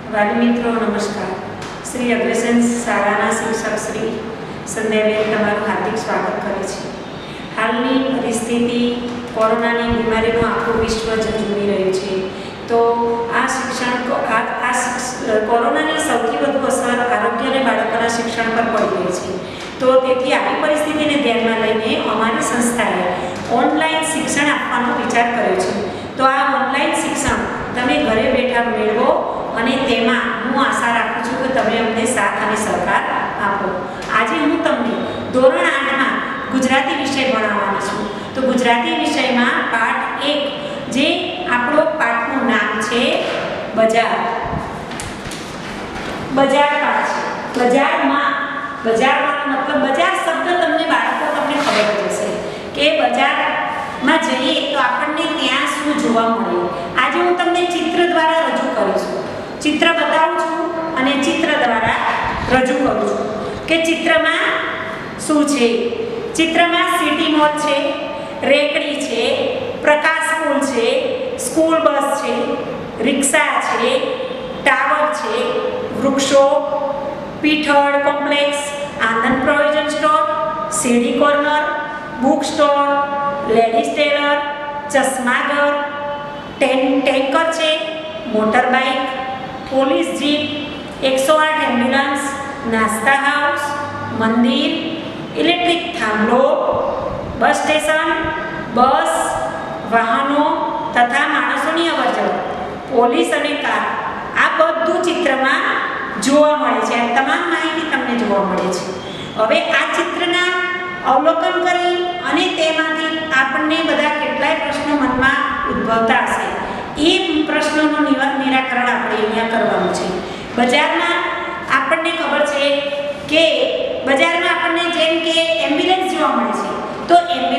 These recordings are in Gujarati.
વાલી મિત્રો નમસ્કાર. શ્રી અગ્રસેન શાળાના શિક્ષક શ્રી સંધ્યાબેન તમારું હાર્દિક સ્વાગત કરે છે. હાલની પરિસ્થિતિ કોરોનાની બીમારીનું આખું વિશ્વ ઝઝૂમી રહ્યું છે. તો આ કોરોનાની સૌથી વધુ અસર આરોગ્ય અને બાળકોના શિક્ષણ પર પડી રહી છે. તો તેથી આવી પરિસ્થિતિને ધ્યાનમાં લઈને અમારી સંસ્થાએ ઓનલાઈન શિક્ષણ આપવાનો વિચાર કર્યો છે. તો આ ઓનલાઈન શિક્ષણ તમે ઘરે બેઠા મેળવો અને તેમાં હું આશા રાખું છું કે તમે અમને સાથ અને સહકાર આપો. આજે હું તમને ધોરણ 8માં ગુજરાતી વિષય ભણાવવાની છું. તો ગુજરાતી વિષયમાં પાઠ 1 જે આપણો પાઠનું નામ છે બજાર. બજાર પાઠ છે. બજારમાં મતલબ બજાર શબ્દ તમને ખબર જ હશે કે બજારમાં જઈએ તો આપણને ત્યાં શું જોવા મળે. આજે હું તમને ચિત્ર દ્વારા રજૂ કરું છું. ચિત્ર બતાવું છું અને ચિત્ર દ્વારા રજૂ કરું છું કે ચિત્રમાં શું છે. ચિત્રમાં સિટી મોલ છે, રેકડી છે, પ્રકાશ પુલ છે, સ્કૂલ બસ છે, રિક્ષા છે, ટાવર છે, વૃક્ષો, પીઠળ complex, Anand provision store, CD corner, book store, ladies tailor, ચશ્માઘર, ટેન્કર છે, motor bike, police jeep, 108 ambulance, નાસ્તા હાઉસ, મંદિર, ઇલેક્ટ્રિક થાંભલો, બસ સ્ટેશન, બસ, વાહનો તથા માણસોની અવરજવર, પોલીસ અને કાર, આ બધું ચિત્રમાં જોવા મળે છે. આ તમામ માહિતી તમને જોવા મળે છે. હવે આ ચિત્રના અવલોકન કરી અને તેમાંથી આપણને બધા કેટલાય પ્રશ્નો મનમાં ઉદ્ભવતા હશે. એ પ્રશ્નોનું નિરાકરણ આપણે અહીંયા કરવાનું છે. બજારમાં આપણને ખબર છે કે બજારમાં આપણને જેમ કે એમ્બ્યુલન્સ જોવા મળે છે. તો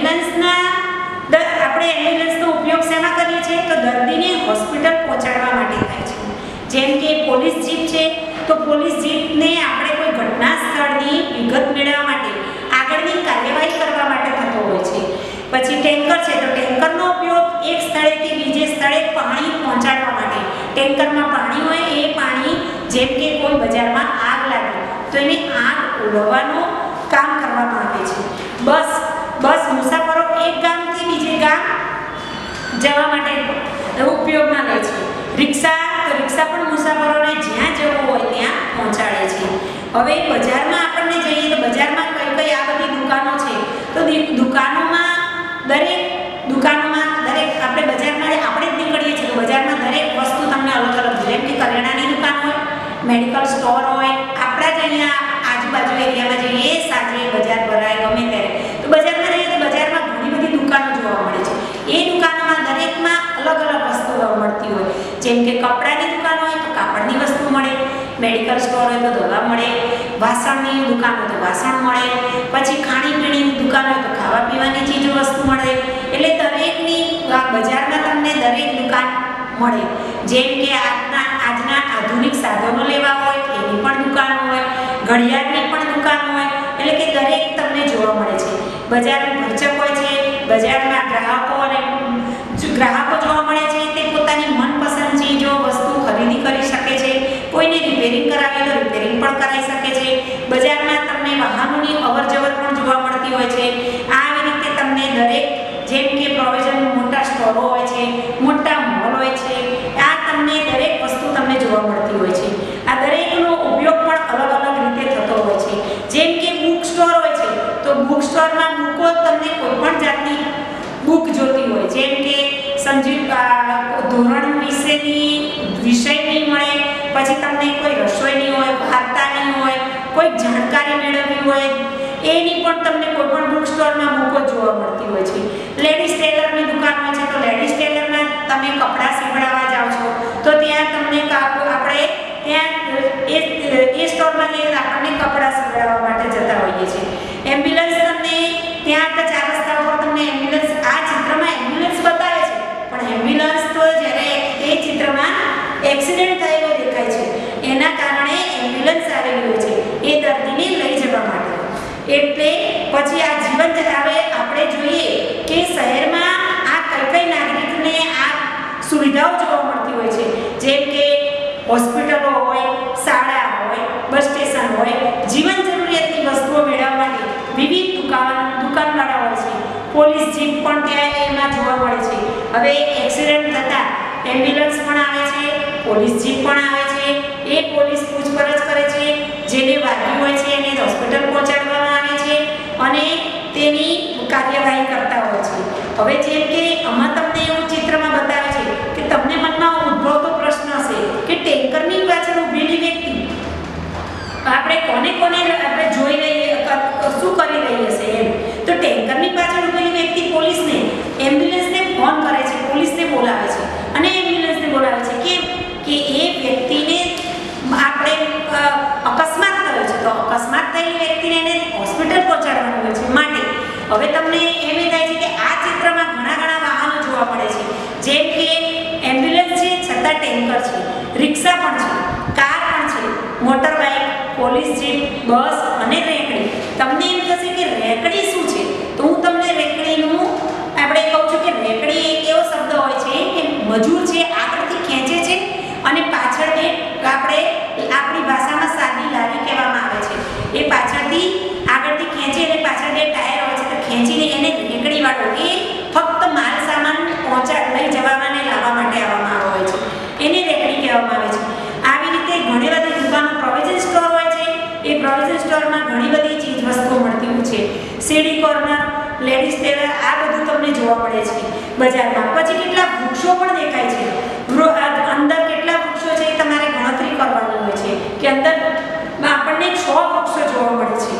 આપણે એમ્બ્યુલન્સનો ઉપયોગ શેમાં કરીએ છીએ તો દર્દીને હોસ્પિટલ પહોંચાડવા માટે થાય છે. જેમ કે પોલીસ જીપ છે તો પોલીસ જીપને આપણે કોઈ ઘટના સ્થળની વિગત મેળવવા માટે આગળની કાર્યવાહી કરવા માટે થતો હોય છે. પછી ટેન્કર છે તો ટેન્કરનો ઉપયોગ એક સ્થળેથી બીજે સ્થળે પાણી પહોંચાડવા માટે. ટેન્કરમાં પાણી હોય એ પાણી જેમ કે કોઈ બજારમાં આગ લાગે તો એને આગ ઓલવવાનું કામ કરવામાં આવે છે. બસ મુસાફરો એક ગામથી બીજે ગામ જવા માટે ઉપયોગમાં લે છે. રિક્ષા પણ મુસાફરોને જ્યાં જવું હોય ત્યાં પહોંચાડે છે. હવે બજારમાં આપણને જઈએ તો બજારમાં કઈ આ બધી દુકાનો છે. તો દુકાનોમાં દરેક આપણે બજારમાં આપણે જ નીકળીએ છીએ તો બજારમાં દરેક વસ્તુ તમને અલગ અલગ જેમ કે કરિયાણાની દુકાન હોય, મેડિકલ સ્ટોર હોય, આપણા જ અહીંયા આજુબાજુ એરિયામાં જઈએ સાંજે બજાર ભરાય ગમે ત્યારે તો બજારમાં જઈએ તો બજારમાં ઘણી બધી દુકાનો જોવા મળે છે. એ દુકાનોમાં દરેકમાં અલગ અલગ વસ્તુઓ મળતી હોય. જેમ કે કપડાની દુકાન હોય તો કાપડની વસ્તુ મળે, મેડિકલ સ્ટોર હોય તો દવા મળે, વાસણની દુકાન હોય તો વાસણ મળે, પછી ખાણીપીણીની દુકાન હોય તો ખાવા પીવાની ચીજો વસ્તુ મળે. એટલે દરેકની બજારમાં તમને દરેક દુકાન મળે. જેમ કે આજના આધુનિક સાધનો લેવા હોય એની પણ દુકાન હોય, ઘડિયાળની પણ દુકાન હોય. એટલે કે દરેક તમને જોવા મળે છે. બજાર ભરચક હોય છે. બજારમાં ગ્રાહકો જોવા મળે છે. તે પોતાની મનપસંદ ચીજો વસ્તુ ખરીદી કરી શકે છે. કોઈને રિપેરિંગ કરાવી તો રિપેરિંગ પણ કરાવી શકે છે. બજારમાં તમને વાહનોની અવરજવર પણ જોવા મળતી હોય છે. આવી રીતે તમને દરેક જેમ કે પ્રોવિઝન મોટા સ્ટોરો હોય છે, મોટા મોલ હોય છે, આ તમને દરેક વસ્તુ તમને જોવા મળતી હોય છે. આ દરેકનો ઉપયોગ પણ અલગ અલગ રીતે થતો હોય છે. જેમ કે બુક સ્ટોર હોય છે તો બુક સ્ટોરમાં બુકો તમને કોઈ પણ જાતની બુક જોતી હોય જેમ કે ધોરણ વિષયની મળે, પછી તમને કોઈ રસોઈની હોય, વાર્તાની હોય, કોઈ જાણકારી મેળવવી હોય એની પણ તમને કોઈ પણ બુક સ્ટોરમાં બુકો જોવા મળતી હોય છે. લેડીઝ ટેલરની દુકાન હોય છે તો લેડીઝ ટેલરમાં તમે કપડાં સીવડાવવા જાઓ છો તો ત્યાં તમને આપણે ત્યાં એ સ્ટોરમાં જઈને આપણને કપડાં સીવડાવવા માટે જતા હોઈએ છીએ. એમ્બ્યુલન્સ તમને ત્યાં 4 રસ્તા ઉપર તમને એમ્બ્યુલન્સ આ ચિત્રમાં એમ્બ્યુલન્સ બતાવે છે પણ એમ્બ્યુલન્સ તો જ્યારે એ ચિત્રમાં એક્સિડન્ટ થયેલો દેખાય છે એના કારણે એમ્બ્યુલન્સ આવેલી હોય છે એ દર્દીને લઈ જવા માટે. એટલે પછી આ જીવન હવે આપણે જોઈએ કે શહેરમાં આ કઈ નાગરિકને આ સુવિધાઓ જોવા મળતી હોય છે. જેમ કે હોસ્પિટલો હોય, શાળા હોય, બસ સ્ટેશન હોય, જીવન જરૂરિયાતની વસ્તુઓ મેળવવા માટે વિવિધ દુકાનવાળા હોય છે. પોલીસ જીપ પણ ત્યાં એમાં જોવા મળે છે. હવે એક્સિડન્ટ થતા એમ્બ્યુલન્સ પણ આવે છે, પોલીસ જીપ પણ આવે છે. એ પોલીસ પૂછપરછ કરે છે, જેને વાગ્યું હોય છે એને હોસ્પિટલ પહોંચાડવામાં આવે છે અને તેની કાર્યવાહી કરતા હોય છે. હવે જેમ કે આમાં તમને એવું ચિત્રમાં બતાવે છે કે તમને મનમાં ઉદ્ભવતો પ્રશ્ન હશે કે ટેન્કરની પાછળ ઊભેલી વ્યક્તિ આપણે કોને આપણે જોઈ રહીએ, શું કરી રહી હશે એમ. તો ટેન્કરની પાછળ ઊભેલી વ્યક્તિ પોલીસને, એમ્બ્યુલન્સને ફોન કરે છે, પોલીસને બોલાવે છે અને એમ્બ્યુલન્સને બોલાવે છે. કેમ કે એ વ્યક્તિને આપણે અકસ્માત થયો છે, તો અકસ્માત થયેલી વ્યક્તિને એને હોસ્પિટલ પહોંચાડવાનું હોય છે. માટે હવે તમને એમ થાય છે કે આ ચિત્રમાં ઘણા વાહનો જોવા મળે છે. જેમ કે એમ્બ્યુલન્સ છે છતાં ટેન્કર છે, રિક્ષા પણ છે, કાર પણ છે, motor bike, police jeep, bus અને રેકડી. તમને એમ થશે કે રેકડી શું છે? તો હું તમને રેકડીનું આપણે કહું છું કે રેકડી એક એવો શબ્દ હોય છે કે મજૂર છે આગળથી ખેંચે છે અને પાછળ આપણે આપણી ભાષામાં સાદી લારી કહેવામાં આવે છે. એ પાછળથી આગળથી ખેંચી અને પાછળ બે ટાયર હોય છે, તો ખેંચીને એને રેકડી વાળો, એ ફક્ત માલ સામાન લઈ જવામાં અને લાવવા માટે આવવામાં આવ્યો હોય છે, એને રેકડી કહેવામાં આવે છે. આવી રીતે ઘણી બધી દુકાનો, પ્રોવિઝન સ્ટોર હોય છે. એ પ્રોવિઝન સ્ટોરમાં ઘણી બધી ચીજ વસ્તુઓ મળતી હોય છે. સીડી કોર્નર, લેડીઝ ટેલર, આ બધું તમને જોવા મળે છે બજારમાં. પછી કેટલાક વૃક્ષો પણ દેખાય છે. અંદર કેટલા વૃક્ષો છે એ તમારે ગણતરી કરવાની હોય છે કે અંદર આપણને 6 વૃક્ષો જોવા મળે છે.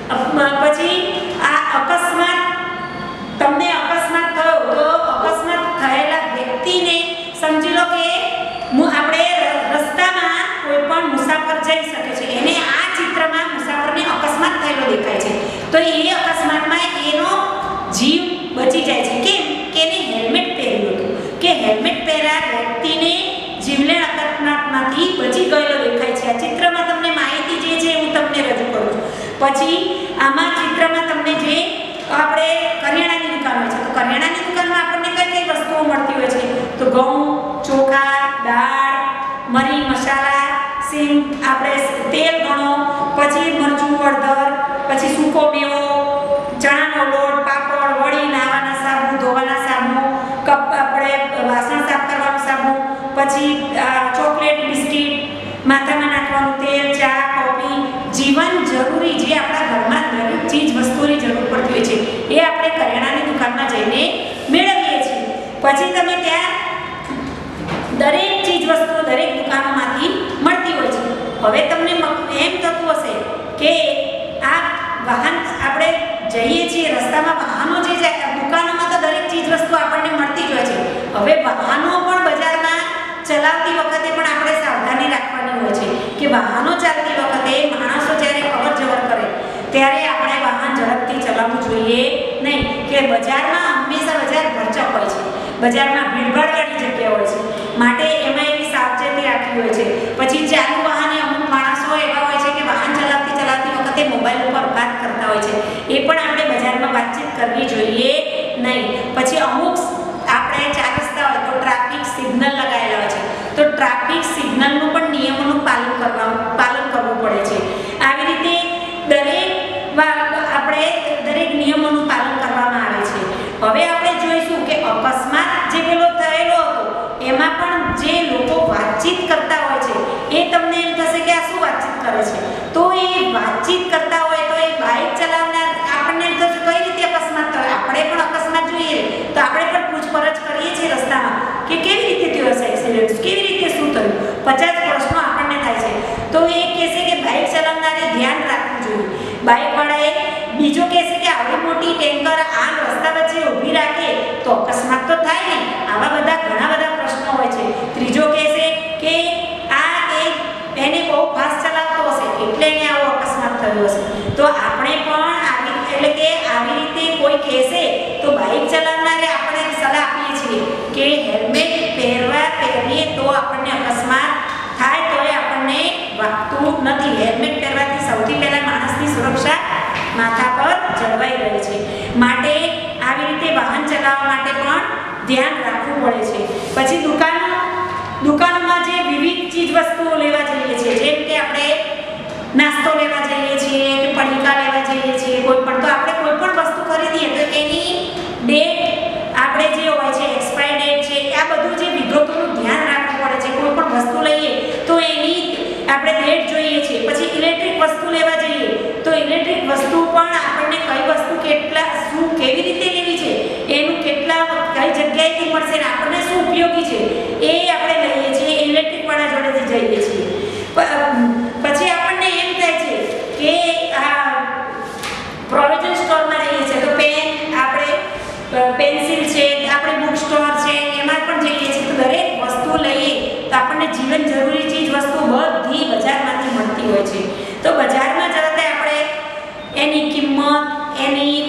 પછી આ અકસ્માત, તમને અકસ્માત થયો તો અકસ્માત થયેલા વ્યક્તિને સમજી લો કે આપણે રસ્તામાં કોઈ પણ મુસાફર જઈ શકે છે, એને આ ચિત્રમાં મુસાફરને અકસ્માત થયેલો દેખાય છે. તો એ અકસ્માતમાં એનો જીવ બચી જાય છે. કેમ કે એને હેલ્મેટ પહેર્યું હતું, કે હેલ્મેટ પહેર્યા વ્યક્તિને જીવલેણ અકસ્માતમાંથી બચી ગયેલો દેખાય છે. આ ચિત્રમાં તમને માહિતી જે છે હું તમને રજૂ કરું છું. પછી આમાં ચિત્રમાં તમને જે આપણે કરિયાણાની દુકાન હોય છે, તો કરિયાણાની દુકાનમાં આપણને કઈ વસ્તુઓ મળતી હોય છે? તો ઘઉં, ચોખા, દાળ, મરી મસાલા, સિંગ, આપણે તેલ ગણો, પછી મરચું, હળદર, પછી સૂકો મેવો, ચણાનો લોટ, પાપડ, વડી, નાવાના સાબુ, ધોવાના સાબુ, આપણે વાસણ સાફ કરવાનું સાબુ, પછી ચોકલેટ, બિસ્કિટ, માથામાં નાખવાનું તેલ, ચા, કોફી, જીવન જરૂરી જે આપણા ઘરમાં દરેક ચીજ વસ્તુની જરૂર પડતી હોય છે એ આપણે કરિયાણાની દુકાનમાં જઈને મેળવીએ છીએ. પછી તમે ત્યાં દરેક ચીજ વસ્તુઓ દરેક દુકાનોમાંથી મળતી હોય છે. હવે તમને એમ થતું હશે કે આ વાહન આપણે જઈએ છીએ રસ્તામાં, વાહનો જે જાય દુકાનોમાં તો દરેક ચીજ વસ્તુ આપણને મળતી જ હોય છે. હવે વાહનો પણ બજારમાં ચલાવતી વખતે પણ આપણે સાવધાની રાખવાની હોય છે કે વાહનો ચાલતી વખતે માણસો જ્યારે અવર જવર કરે ત્યારે આપણે વાહન ઝડપથી ચલાવવું જોઈએ નહીં. કે બજારમાં હંમેશા બજાર ભરચક હોય છે, બજારમાં ભીડભાડવાળી જગ્યા હોય છે, માટે એમાં એવી સાવચેતી રાખવી હોય છે. પછી ચાલુ વાહને અમુક માણસો એવા હોય છે કે વાહન ચલાવતી વખતે મોબાઈલ ઉપર વાત કરતા હોય છે, એ પણ આપણે બજારમાં વાતચીત કરવી જોઈએ નહીં. પછી અમુક આપણે 4 રસ્તા હોય તો ટ્રાફિક સિગ્નલ લગાવેલા હોય છે, તો ટ્રાફિક સિગ્નલનું પણ નિયમોનું પાલન કરવું પડે છે. આવી રીતે દરેક નિયમોનું પાલન કરવામાં આવે છે. હવે આપણે જોઈશું કે અકસ્માત જે પેલો થયેલો હતો એમાં પણ જે લોકો વાતચીત કરતા હોય છે એ તમને એમ થશે કે આ શું વાતચીત કરે છે? તો એ વાતચીત કરતા હોય તો એ બાઇક ચલાવનાર આપણને એમ થશે કઈ રીતે અકસ્માત થયો? આપણે પણ અકસ્માત જોઈએ તો આપણે પણ પૂછપરછ કરીએ છીએ રસ્તામાં કે કેવી રીતે થયો હશે એક્સિડન્ટ, કેવી રીતે શું થયું? 50 પ્રશ્નો આપણને થાય છે. તો એ કહેશે કે બાઇક ચલાવનારે ધ્યાન રાખવું જોઈએ. બાઇકવાળાએ બીજો કહેશે કે આવડી મોટી ટેન્કર આમ રસ્તા વચ્ચે ઊભી રાખે તો અકસ્માત તો થાય ને. આવા ઘણા બધા પ્રશ્નો હોય છે. ત્રીજો કહેશે કે એને બહુ ફાસ્ટ ચલાવતો હશે એટલે એને આવો અકસ્માત થયો હશે. તો આપણે પણ આવી રીતે કોઈ કહેશે તો બાઇક ચલાવનારે આપણે સલાહ આપીએ છીએ કે હેલ્મેટ પહેરીએ તો આપણને અકસ્માત થાય તો એ આપણને વાગતું નથી. હેલ્મેટ પહેરવાથી સૌથી પહેલાં માણસની સુરક્ષા માથા પર જળવાઈ રહે છે. માટે આવી રીતે વાહન ચલાવવા માટે પણ ધ્યાન રાખવું પડે છે. પછી દુકાનોમાં જે વિવિધ ચીજ વસ્તુઓ વસ્તુ લઈએ તો એની આપણે ડેટ જોઈએ છીએ. પછી ઇલેક્ટ્રિક વસ્તુ લેવા જઈએ તો ઇલેક્ટ્રિક વસ્તુ પણ આપણને કઈ વસ્તુ કેટલા શું કેવી રીતે લેવી છે, એનું કેટલા કઈ જગ્યાએથી મળશે ને આપણને શું ઉપયોગી છે એ આપણે લઈએ છીએ, ઇલેક્ટ્રિક વાળા જોડેથી જઈએ છીએ. પછી આપણને એમ થાય છે કે આ પ્રોવિઝન સ્ટોરમાં રહીએ છીએ તો પેન આપણે પેન્સિલ છે, આપણે બુક સ્ટોર છે એમાં પણ જઈએ છીએ તો દરેક વસ્તુ લઈએ તો આપણને જીવન જરૂરી ચીજ વસ્તુ બધી બજારમાંથી મળતી હોય છે. તો બજારમાં જતા આપણે એની કિંમત એની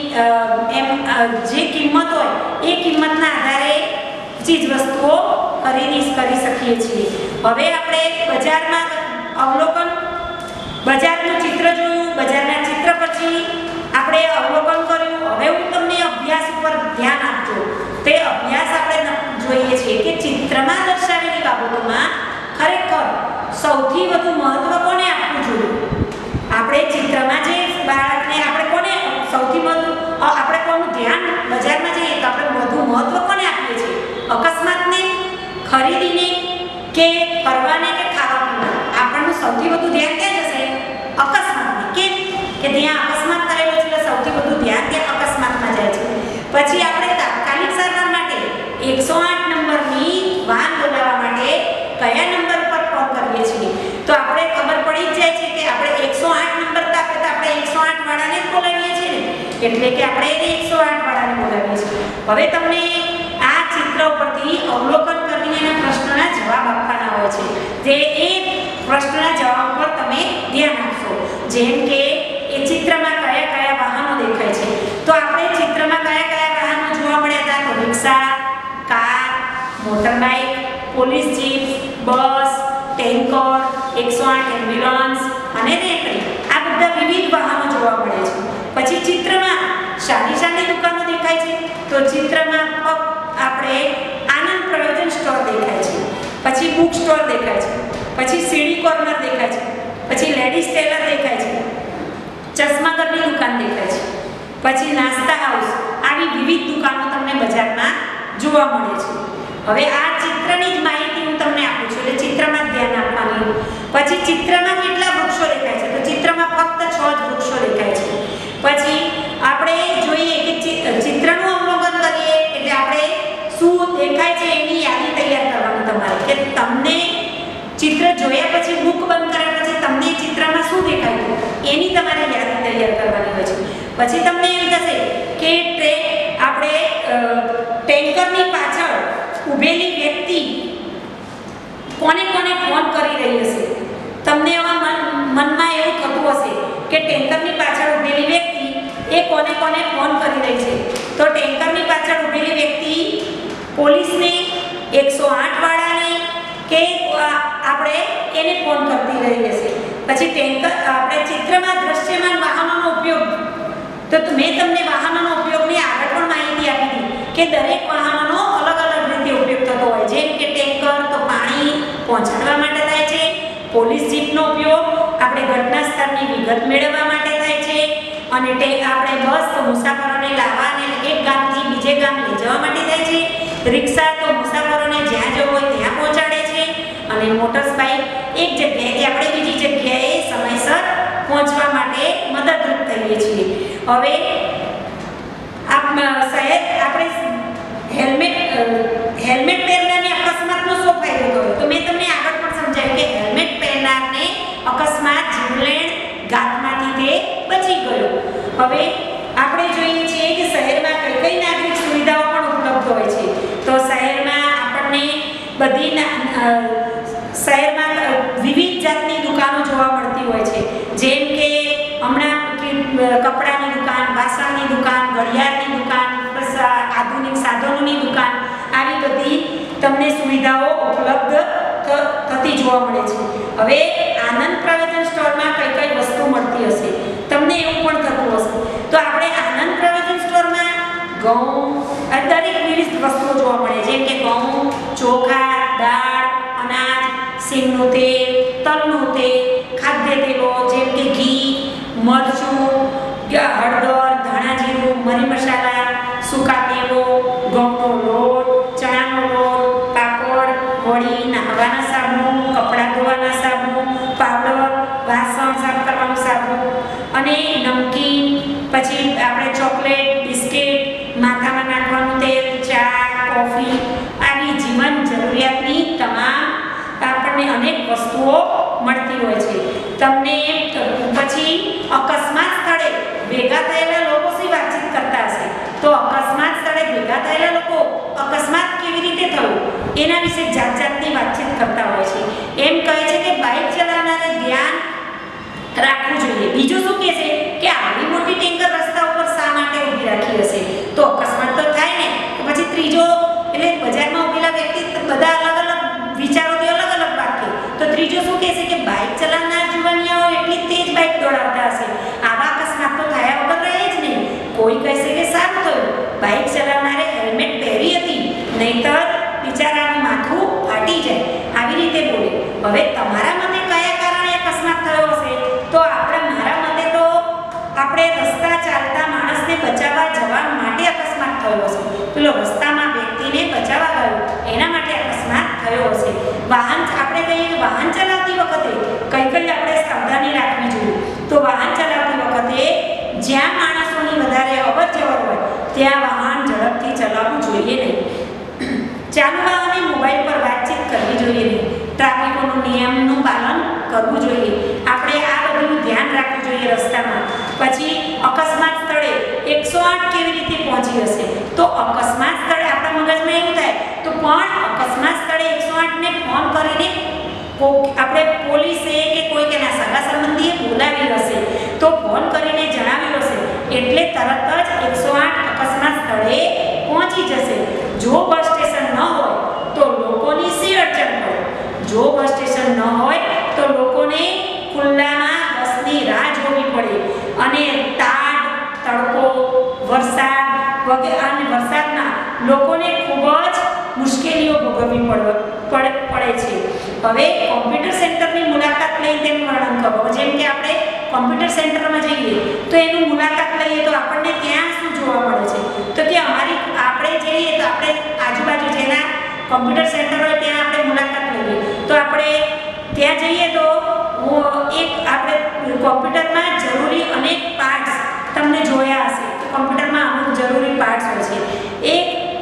જે કિંમત હોય એ કિંમતના આધારે ચીજ વસ્તુઓ ખરીદી કરી શકીએ છીએ. હવે આપણે બજારમાં અવલોકન બજારનું ચિત્ર જોયું, બજારના ચિત્ર પછી આપણે અવલોકન કર્યું. હવે હું તમને અભ્યાસ ઉપર ધ્યાન આપજો. તે અભ્યાસ આપણે જોઈએ છીએ કે ચિત્રમાં દર્શાવેલી બાબતોમાં ખરેખર સૌથી વધુ મહત્વ કોને આપવું જોઈએ. આપણે ચિત્રમાં જે બાળકને આપણે કોને સૌથી વધુ આપણે કોનું ધ્યાન બજારમાં જઈએ તો આપણે વધુ મહત્વ કોને આપીએ છીએ? અકસ્માતને, ખરીદીને કે ફરવાને કે ખાવા પીવાને? આપણનું સૌથી વધુ ધ્યાન ક્યાં જશે? અકસ્માતને. કેમ કે ત્યાં અકસ્માત કરેલો છે એટલે સૌથી વધુ ધ્યાન ત્યાં અકસ્માતમાં જાય છે. પછી આપણે તાત્કાલિક સારવાર માટે 108 નંબરની વાન બોલાવવા માટે કયા નંબર પર ફોન કરીએ છીએ? તો આપણે ખબર પડી જ જાય છે કે આપણે 108 નંબર તો આપણે 108 વાળાને જ બોલાવીએ છીએ ને, એટલે કે આપણે એને 108 વાળાને બોલાવીએ છીએ. હવે તમને આ ચિત્ર ઉપરથી અવલોકન કરીને એના પ્રશ્નના જવાબ આપવાના હોય છે. જે એ પ્રશ્નના જવાબ પર તમે ધ્યાન આપશો. જેમ કે એ ચિત્રમાં કયા કયા વાહનો દેખાય છે. તો આપણે ચિત્રમાં કયા કયા વાહનો જોવા મળ્યા હતા? તો rickshaw, car, motorbike, police jeep, bus, tanker, 108 ambulance અને રેકડી. આ બધા વિવિધ વાહનો જોવા મળે છે. પછી ચિત્રમાં શાની દુકાનો દેખાય છે? તો ચિત્રમાં આપણે આનંદ પ્રયોજન સ્ટોર દેખાય છે, પછી બુક સ્ટોર દેખાય છે, પછી સીડી કોર્નર દેખાય છે, પછી લેડીઝ ટેલર દેખાય છે, ચશ્માઘરની દુકાન દેખાય છે, પછી નાસ્તા હાઉસ. આવી વિવિધ દુકાનો તમને બજારમાં જોવા મળે છે. હવે આ ચિત્રની જ માહિતી હું તમને આપું છું એટલે ચિત્રમાં ધ્યાન આપવાનું. પછી ચિત્રમાં કેટલા વૃક્ષો દેખાય છે? તો ચિત્રમાં ફક્ત 6 જ વૃક્ષો દેખાય છે. પછી આપણે જોઈએ કે ચિત્રનું અવલોકન કરીએ એટલે આપણે શું દેખાય છે એની યાદી તૈયાર કરવાની તમારે, કે તમને ચિત્ર જોયા પછી બુક બંધ કર્યા પછી તમને ચિત્રમાં શું દેખાયું એની તમારે યાદી તૈયાર કરવાની હોય છે. પછી તમને એમ થશે કે આપણે ટેન્કરની પાછળ ઊભેલી વ્યક્તિ કોને કોને ફોન કરી રહી હશે. તમને એવા મનમાં એવું થતું હશે કે ટેન્કરની પાછળ ઊભેલી વ્યક્તિ એ કોને કોને ફોન કરી રહી છે. તો ટેન્કરની પાછળ ઊભેલી વ્યક્તિ પોલીસને, 108 વાળાને કે આપણે એને ફોન કરતી રહી હશે. પછી ટેન્કર આપણે ચિત્રમાં દ્રશ્યમાન વાહનોનો ઉપયોગ, તો મેં તમને વાહનોનો ઉપયોગની આગળ પણ માહિતી આપી હતી કે દરેક વાહનોનો અલગ અલગ રીતે ઉપયોગ થતો હોય. જેમ કે ટેન્કર તો પાણી પહોંચાડવા માટે થાય છે, પોલીસ જીપનો ઉપયોગ આપણે ઘટના સ્થળની વિગત મેળવવા માટે થાય છે, અને આપણે બસ તો મુસાફરોને લાવવા અને એક ગામથી બીજે ગામ લઈ જવા માટે થાય છે, રિક્ષા તો મુસાફરોને જ્યાં જવું હોય ત્યાં પહોંચાડે છે, અને મોટરબાઇક એક જગ્યાએથી આપણે બીજી જગ્યાએ સમયસર પહોંચવા માટે મદદરૂપ થઈએ છીએ. હવે આપણે હેલ્મેટ પહેરનારને અકસ્માતનો શું ફાયદો થયો? તો મેં તમને આગળ પણ સમજાવ્યું કે હેલ્મેટ પહેરનારને અકસ્માત જીવલેણ ઘાતમાંથી તે બચી ગયો. હવે આપણે જોઈએ છીએ કે શહેરમાં કઈ નાગરિક સુવિધાઓ પણ ઉપલબ્ધ હોય છે. તો શહેરમાં આપણને શહેરમાં વિવિધ જાતની દુકાનો જોવા મળતી હોય છે. જેમ કે હમણાં કપડાની દુકાન, વાસણની દુકાન, ઘડિયાળની દુકાન, આધુનિક સાધનોની દુકાન, આવી બધી તમને સુવિધાઓ ઉપલબ્ધ થતી જોવા મળે છે. હવે આનંદ પ્રયોજન સ્ટોરમાં કઈ વસ્તુ મળતી હશે તમને એવું પણ થતું હશે. તો આપણે આનંદ પ્રયોજન સ્ટોરમાં ઘઉં દરેક વિવિધ વસ્તુઓ જોવા મળે. જેમ કે ઘઉં, ચોખા, દાળ, અનાજ, સિંગનું તેલ, તલનું તેલ, ખાદ્ય તેલો જેમ કે ઘી, મરચું, હળદર, ધાણા જીરું, મરી મસાલા, સૂકા તેલો, ઘઉંનો લોટ, ચણાનો લોટ, પાપડ, વડી, નાહવાના સાબુ, વસ્તુઓ મળતી હોય છે. તમને પછી અકસ્માત સ્થળે ભેગા થયેલા લોકો શી વાતચીત કરતા હશે, તો અકસ્માત સ્થળે ભેગા થયેલા લોકો અકસ્માત કેવી રીતે થયો એના વિશે જાત જાતની વાતચીત કરતા હોય છે. એમ કહે છે કે બાઇક ચલાવનારે ધ્યાન રાખવું જોઈએ. બીજું શું કહે છે કે આવી મોટી ટેન્કર રસ્તા ઉપર શા માટે ઊભી રાખી હશે, તો અકસ્માત તો થાય ને. તો પછી ત્રીજો એટલે બજારમાં ઊભેલા વ્યક્તિ બધા અલગ અલગ વિચારોથી અલગ અલગ વાત કહે. તો ત્રીજો શું કહે છે કે બાઇક ચલાવનાર જુવાનિયાઓ એટલી તેજ બાઇક દોડાવતા હશે, આવા અકસ્માત તો થયા વગર રહે જ નહીં. કોઈ કહેશે કે સારું થયું બાઇક ચલાવનારે હેલ્મેટ પહેરી હતી, નહીતર બિચારાનું માથું ફાટી જાય. આવી રીતે બોલે. હવે તમારા મતે કયા કારણે અકસ્માત થયો હશે, તો મારા મતે તો આપણે રસ્તા ચાલતા માણસને બચાવવા જવા માટે અકસ્માત થયો હશે. પેલો રસ્તામાં વ્યક્તિને બચાવવા ગયો એના માટે અકસ્માત થયો હશે. આપણે કહીએ વાહન ચલાવતી વખતે કઈ આપણે સાવધાની રાખવી જોઈએ, તો વાહન ચલાવતી વખતે જ્યાં માણસોની વધારે અવર જવર હોય ત્યાં વાહન ઝડપથી ચલાવવું જોઈએ નહીં. ચાલવા અને મોબાઈલ પર વાતચીત કરવી જોઈએ નહીં. ટ્રાફિકોના નિયમનું પાલન કરવું જોઈએ. આપણે આ બધું ધ્યાન રાખવું જોઈએ રસ્તામાં. પછી અકસ્માત સ્થળે 108 કેવી રીતે પહોંચી હશે, તો અકસ્માત સ્થળે આપણા મગજમાં એવું થાય તો પણ અકસ્માત સ્થળે 108 ને ફોન કરીને આપણે પોલીસે કે કોઈ કે ના સગા સંબંધીએ બોલાવી હશે, તો ફોન કરીને જણાવ્યું હશે એટલે તરત જ 108 અકસ્માત સ્થળે પહોંચી જશે. જો બસ સ્ટેશન ન હોય તો લોકોની શી અડચણ પડે. જો બસ સ્ટેશન ન હોય તો લોકોને ખુલ્લામાં બસની રાહ જોવી પડે અને ટાઢ તડકો વરસાદ વગેરે અને વરસાદમાં લોકોને ખૂબ જ મુશ્કેલીઓ ભોગવવી પડે છે. હવે કોમ્પ્યુટર સેન્ટરની મુલાકાત લઈ તેનું વર્ણન કરો. જેમ કે આપણે કોમ્પ્યુટર સેન્ટરમાં જઈએ તો એનું મુલાકાત લઈએ તો આપણને ત્યાં શું જોવા મળે છે, તો કે આપણે જઈએ તો આપણે આજુબાજુ જેના કોમ્પ્યુટર સેન્ટર હોય ત્યાં આપણે મુલાકાત લઈએ તો આપણે ત્યાં જઈએ તો આપણે કોમ્પ્યુટરમાં જરૂરી અનેક પાર્ટ્સ તમને જોયા હશે. કોમ્પ્યુટરમાં અમુક જરૂરી પાર્ટ્સ હોય છે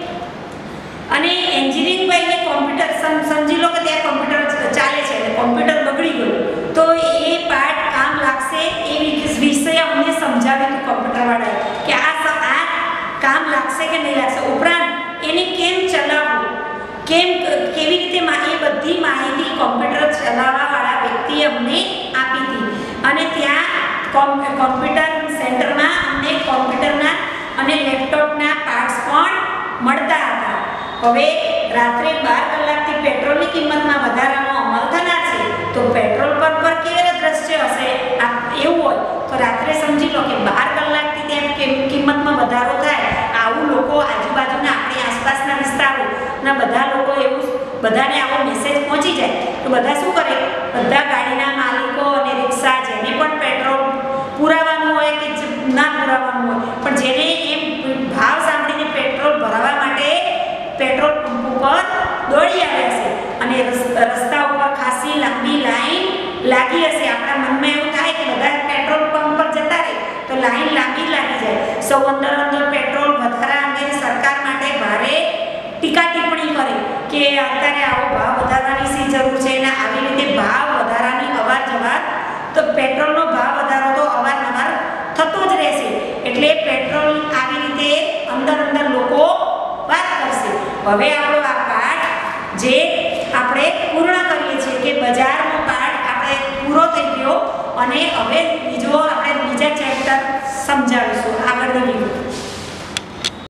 અને એન્જિનિયરિંગ ભાઈને કોમ્પ્યુટર સમજી લો કે ત્યાં કોમ્પ્યુટર ચાલે છે અને કોમ્પ્યુટર બગડી ગયું તો એ પાર્ટ કામ લાગશે એ વિષય અમને સમજાવ્યું હતું કોમ્પ્યુટરવાળાએ કે આ કામ લાગશે કે નહીં લાગશે, ઉપરાંત એને કેમ ચલાવવું, કેવી રીતે એ બધી માહિતી કોમ્પ્યુટર ચલાવવાવાળા વ્યક્તિએ અમને આપી હતી. અને ત્યાં કોમ્પ્યુટર સેન્ટરમાં અમને કોમ્પ્યુટરના અને લેપટોપના પાર્ટ્સ પણ મળતા હતા. હવે રાત્રે 12 કલાકથી પેટ્રોલની કિંમતમાં વધારાનો અમલ થનાર છે તો પેટ્રોલ પંપ પર કેવા દ્રશ્ય હશે. એવું હોય તો રાત્રે સમજી લો કે 12 કલાકથી ત્યાં કિંમતમાં વધારો થાય, આવું લોકો આજુબાજુના આપણી આસપાસના વિસ્તારોના બધા લોકો એવું બધાને આવો મેસેજ પહોંચી જાય તો બધા શું કરે, બધા ગાડીના માલિકો અને રિક્ષા જેને પણ પેટ્રોલ પુરાવાનું હોય કે ના પુરાવાનું હોય પણ જેને એમ ભાવ સાંભળીને પેટ્રોલ ભરાવા માટે પેટ્રોલ પંપ ઉપર દોડી આવ્યા છે અને રસ્તા ઉપર ખાસી લાંબી લાઈન લાગી હશે. આપણા મનમાં એવું થાય કે બધા પેટ્રોલ પંપ પર જતા રહે તો લાઈન લાંબી લાગી જાય. સૌ અંદર પેટ્રોલ વધારા અંગે સરકાર માટે ભારે ટીકા ટિપ્પણી કરે કે અત્યારે આવો ભાવ વધારવાની શી જરૂર છે અને આવી રીતે ભાવ વધારાની અવારનવાર તો પેટ્રોલનો ભાવ વધારો તો અવારનવાર થતો જ રહેશે. એટલે પેટ્રોલ આવી રીતે અંદર લોકો વાત કરશે. હવે આપણો આ પાઠ જે આપણે પૂર્ણ કરીએ છીએ કે બજારનો પાઠ આપણે પૂરો થઈ ગયો અને હવે આપણે બીજા ચેપ્ટર સમજાવીશું આગળનો વિડીયો.